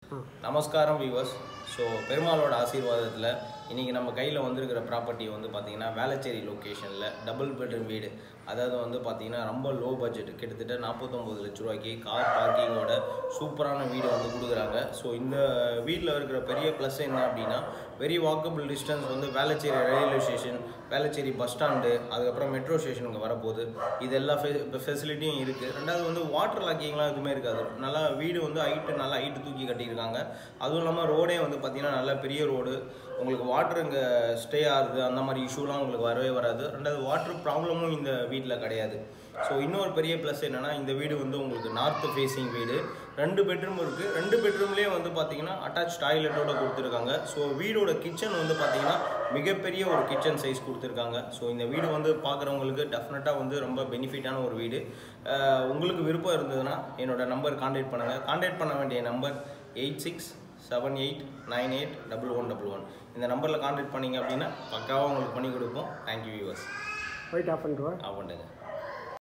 நமஸ்காரம் viewers. So பெருமாளோட ஆசீர்வாதத்தில் இன்றைக்கி நம்ம கையில் வந்திருக்கிற ப்ராப்பர்ட்டி வந்து பார்த்திங்கன்னா வேளச்சேரி லொக்கேஷனில் டபுள் பெட்ரூம் வீடு. அதாவது வந்து பார்த்திங்கன்னா ரொம்ப லோ பட்ஜெட், கிட்டத்தட்ட 49 லட்ச ரூபாய்க்கு கார் பார்க்கிங்கோட சூப்பரான வீடு வந்து கொடுக்குறாங்க. ஸோ இந்த வீட்டில் இருக்கிற பெரிய ப்ளஸ் என்ன அப்படின்னா, வெரி வாக்கபிள் டிஸ்டன்ஸ் வந்து Velachery railway station, Velachery bus stand, அதுக்கப்புறம் மெட்ரோ ஸ்டேஷனுக்கு வரப்போகுது. இது எல்லா ஃபெசிலிட்டியும் இருக்குது. ரெண்டாவது வந்து வாட்டர் லாக்கிங்லாம் எதுவுமே இருக்காது. நல்லா வீடு வந்து நல்லா ஹைட்டு தூக்கி கட்டியிருக்காங்க. அதுவும் இல்லாமல் ரோடே வந்து பார்த்திங்கன்னா நல்ல பெரிய ரோடு. உங்களுக்கு வாட்டர் இங்கே ஸ்டே ஆகுது அந்த மாதிரி இஷ்யூலாம் உங்களுக்கு வரவே வராது. ரெண்டாவது வாட்டர் ப்ராப்ளமும் இந்த வீட்டில் கிடையாது. ஸோ இன்னொரு பெரிய ப்ளஸ் என்னென்னா, இந்த வீடு வந்து உங்களுக்கு நார்த் ஃபேஸிங் வீடு. 2 பெட்ரூம் இருக்குது. 2 பெட்ரூம்லேயே வந்து பார்த்திங்கன்னா அட்டாச் டாய்லெட்டோடு கொடுத்துருக்காங்க. ஸோ வீடோட கிச்சன் வந்து பார்த்திங்கன்னா மிகப்பெரிய ஒரு கிச்சன் சைஸ் கொடுத்துருக்காங்க. ஸோ இந்த வீடு வந்து பார்க்குறவங்களுக்கு டெஃபினட்டாக வந்து ரொம்ப பெனிஃபிட்டான ஒரு வீடு. உங்களுக்கு விருப்பம் இருந்ததுன்னா என்னோடய நம்பர் கான்டாக்ட் பண்ணுங்கள். கான்டாக்ட் பண்ண வேண்டிய நம்பர் 8678981111. இந்த நம்பரில் கான்டாக்ட் பண்ணிங்க அப்படின்னா பக்காவாக உங்களுக்கு பண்ணி கொடுப்போம். Thank you viewers. போயிட்டு ஆஃப் பண்ணுறோம். ஆஃப் பண்ணுங்க.